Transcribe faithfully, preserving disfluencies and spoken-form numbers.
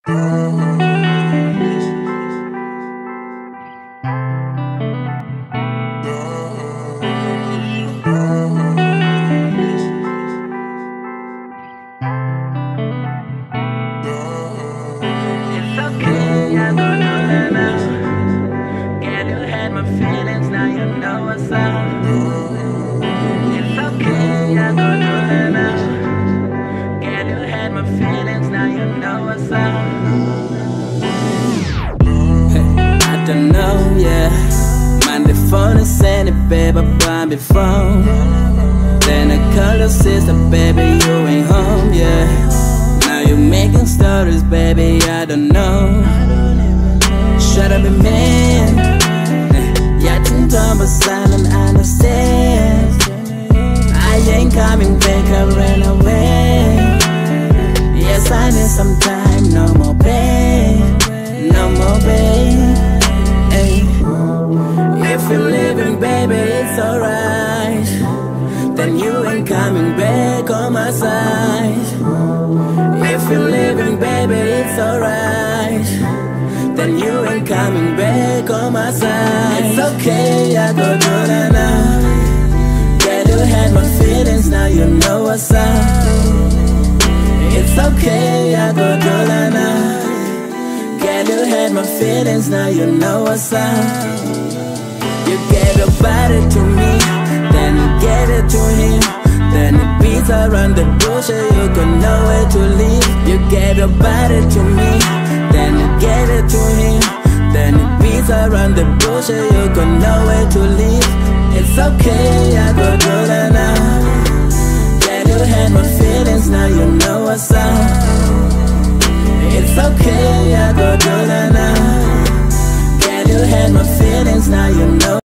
Feelings, now you know what's up. It's okay, I go through it now. Girl, you had my feelings, now you know what's up. Hey, I don't know, yeah. Mind the phone and send it, baby, blind before. Then I call your sister, baby, you ain't home, yeah. Now you making stories, baby, I don't know. Shut up, man. Dumb but silent, I understand. I ain't coming back, I ran away. Yes, I need some time, no more pain, no more pain. Hey. If you're leaving, baby, it's alright. Then you ain't coming back on my side. If you're leaving, baby, it's alright. Then you ain't coming back on my side. It's okay, I go through that now. Girl, you had my feelings, now you know what's up. It's okay, I go through that now. Girl, you had my feelings, now you know what's up. You gave your body to me, then you gave it to him. Then it beats around the bush, you got nowhere to leave. You gave your body to me, then you gave it to him. Then it beats around the bush, you got nowhere to leave. It's okay, I go through that now. Girl, you had my feelings, now you know what's up. It's okay, I go through that now. Girl, you had my feelings, now you know.